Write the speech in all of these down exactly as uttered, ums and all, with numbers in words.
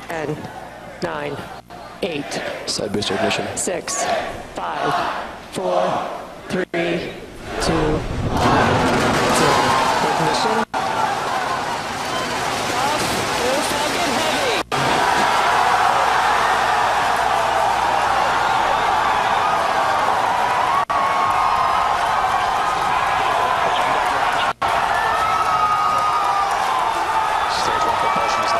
ten, nine, eight, Side booster ignition. six, five, four, three, two, one, zero. Ignition. Off. Here's Falcon Heavy. Stage one propulsion is not.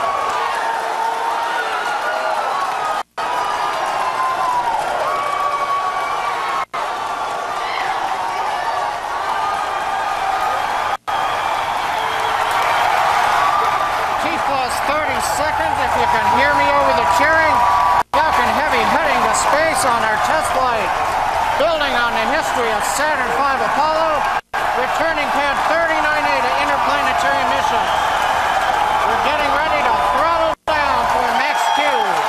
thirty seconds, if you can hear me over the cheering. Falcon Heavy heading to space on our test flight. Building on the history of Saturn five Apollo, returning pad thirty-nine A to interplanetary mission. We're getting ready to throttle down for Max Q.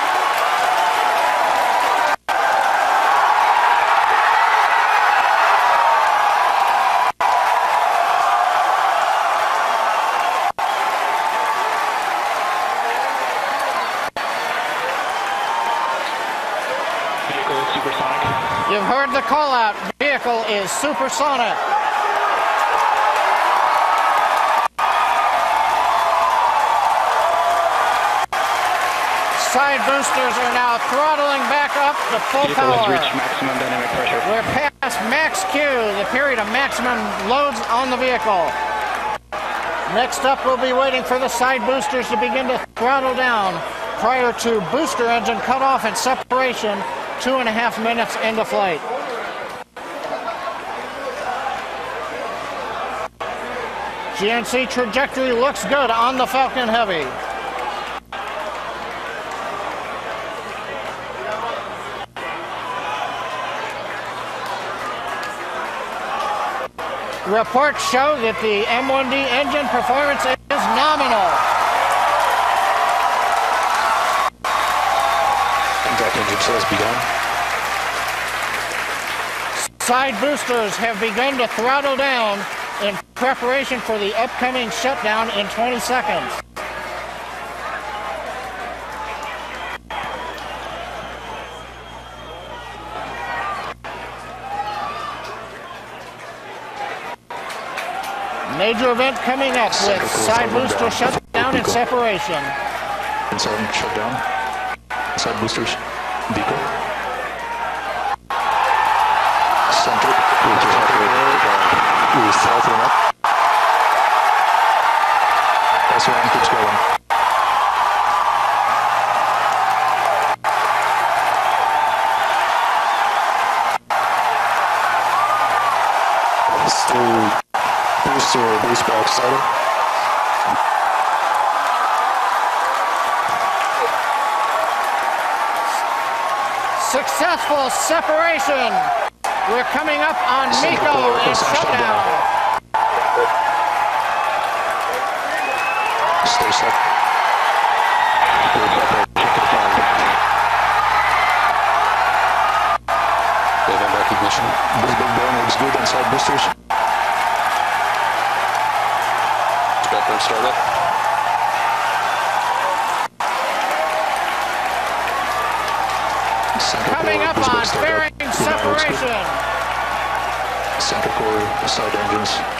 Vehicle supersonic. You've heard the call out. Vehicle is supersonic. Side boosters are now throttling back up to full Vehicle power. has reached maximum dynamic pressure. We're past max Q, the period of maximum loads on the vehicle. Next up, we'll be waiting for the side boosters to begin to throttle down prior to booster engine cutoff and separation two and a half minutes into flight. G N C trajectory looks good on the Falcon Heavy. Reports show that the M one D engine performance is nominal. Contact engine sales begun. Side boosters have begun to throttle down in preparation for the upcoming shutdown in twenty seconds. Major event coming up with side booster shutdown and separation. Inside shutdown. Side boosters. Beaker. Center. Boosters are we south them up. S one keeps going. Still booster base box excited. Successful separation. We're coming up on MECO and shutdown. Stay set. Event recognition. This big burn looks good on side boosters. Background startup. Coming up on fairing separation. Center core side engines.